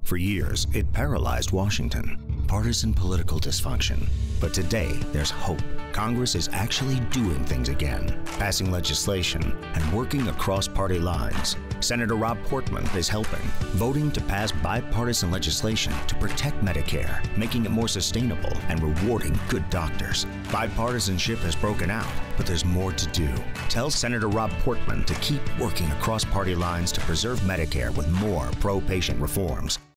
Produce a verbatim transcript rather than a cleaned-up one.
For years, it paralyzed Washington. Partisan political dysfunction. But today, there's hope. Congress is actually doing things again, passing legislation and working across party lines. Senator Rob Portman is helping, voting to pass bipartisan legislation to protect Medicare, making it more sustainable and rewarding good doctors. Bipartisanship has broken out, but there's more to do. Tell Senator Rob Portman to keep working across party lines to preserve Medicare with more pro-patient reforms.